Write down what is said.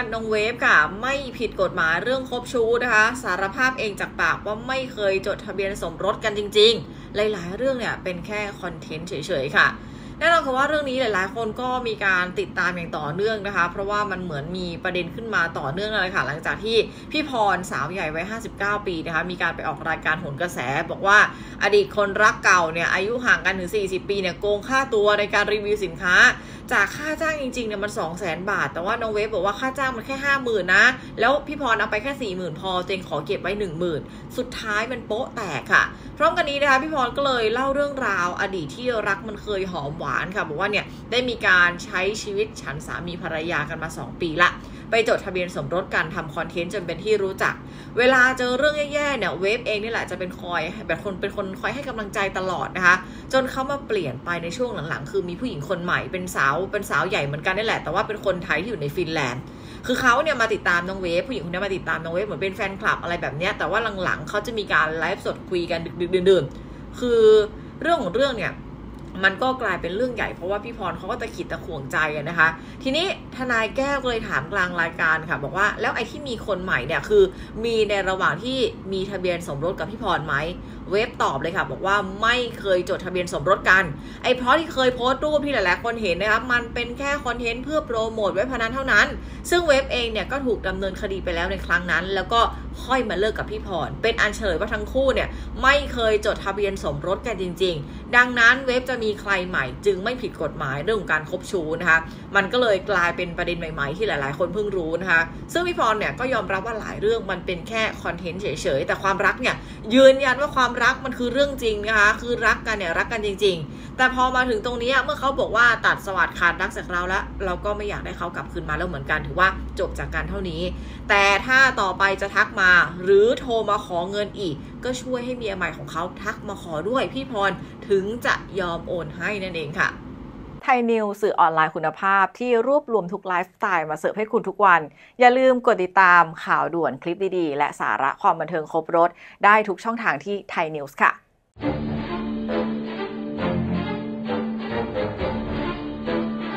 น้องเวฟค่ะไม่ผิดกฎหมายเรื่องคบชู้นะคะสารภาพเองจากปากว่าไม่เคยจดทะเบียนสมรสกันจริงๆหลายๆเรื่องเนี่ยเป็นแค่คอนเทนต์เฉยๆค่ะแน่นอนค่ะว่าเรื่องนี้หลายๆคนก็มีการติดตามอย่างต่อเนื่องนะคะเพราะว่ามันเหมือนมีประเด็นขึ้นมาต่อเนื่องเลยค่ะหลังจากที่พี่พรสาวใหญ่วัย59 ปีนะคะมีการไปออกรายการโหนกระแสบอกว่าอดีตคนรักเก่าเนี่ยอายุห่างกันถึง40 ปีเนี่ยโกงค่าตัวในการรีวิวสินค้าจากค่าจ้างจริงๆเนี่ยมัน200,000 บาทแต่ว่าน้องเวฟบอกว่าค่าจ้างมันแค่ 50,000 นะแล้วพี่พรเอาไปแค่ 40,000 พอเจงขอเก็บไว้ 10,000 สุดท้ายมันโป๊ะแตกค่ะพร้อมกันนี้นะคะพี่พรก็เลยเล่าเรื่องราวอดีตที่รักมันเคยหอมหวานค่ะบอกว่าเนี่ยได้มีการใช้ชีวิตฉันสามีภรรยากันมา2 ปีละไปจดทะเบียนสมรสกันทำคอนเทนต์จนเป็นที่รู้จักเวลาเจอเรื่องแย่ๆเนี่ยเวฟเองนี่แหละจะเป็นคนคอยให้กำลังใจตลอดนะคะจนเขามาเปลี่ยนไปในช่วงหลังๆคือมีผู้หญิงคนใหม่เป็นสาวใหญ่เหมือนกันนี่แหละแต่ว่าเป็นคนไทยที่อยู่ในฟินแลนด์คือเขาเนี่ยมาติดตามน้องเวฟผู้หญิงคนนี้มาติดตามน้องเวฟเหมือนเป็นแฟนคลับอะไรแบบนี้แต่ว่าหลังๆเขาจะมีการไลฟ์สดคุยกันดึกๆดื่นๆคือเรื่องของเรื่องเนี่ยมันก็กลายเป็นเรื่องใหญ่เพราะว่าพี่พรเขาก็ตะขิดตะขวงใจนะคะทีนี้ทนายแก้วก็เลยถามกลางรายการค่ะบอกว่าแล้วไอ้ที่มีคนใหม่เนี่ยคือมีในระหว่างที่มีทะเบียนสมรสกับพี่พรไหมเว็บตอบเลยค่ะบอกว่าไม่เคยจดทะเบียนสมรสกันไอ้เพราะที่เคยโพสต์รูปที่หลายๆคนเห็นนะคะมันเป็นแค่คอนเทนต์เพื่อโปรโมทเว็บพนันเท่านั้นซึ่งเว็บเองเนี่ยก็ถูกดำเนินคดีไปแล้วในครั้งนั้นแล้วก็ค่อยมาเลิกกับพี่พรเป็นอันเฉลยว่าทั้งคู่เนี่ยไม่เคยจดทะเบียนสมรสกันจริงๆดังนั้นเว็บจะมีใครใหม่จึงไม่ผิดกฎหมายเรื่องของการคบชู้นะคะมันก็เลยกลายเป็นประเด็นใหม่ๆที่หลายๆคนเพิ่งรู้นะคะซึ่งพี่พรเนี่ยก็ยอมรับว่าหลายเรื่องมันเป็นแค่คอนเทนต์เฉยๆแต่ความรักเนี่ยยืนยันว่าความรักมันคือเรื่องจริงนะคะคือรักกันเนี่ยรักกันจริงๆแต่พอมาถึงตรงนี้เมื่อเขาบอกว่าตัดสวัสดิ์ขาดรักจากเราแล้วเราก็ไม่อยากได้เขากลับคืนมาแล้วเหมือนกันถือว่าจบจากกันเท่านี้แต่ถ้าต่อไปจะทักมาหรือโทรมาขอเงินอีกก็ช่วยให้เมียใหม่ของเขาทักมาขอด้วยพี่พรถึงจะยอมโอนให้นั่นเองค่ะไทยนิวสื่อออนไลน์คุณภาพที่รวบรวมทุกไลฟ์สไตล์มาเสิร์ฟให้คุณทุกวันอย่าลืมกดติดตามข่าวด่วนคลิปดีๆและสาระความบันเทิงครบรสได้ทุกช่องทางที่ไทยนิวส์ค่ะ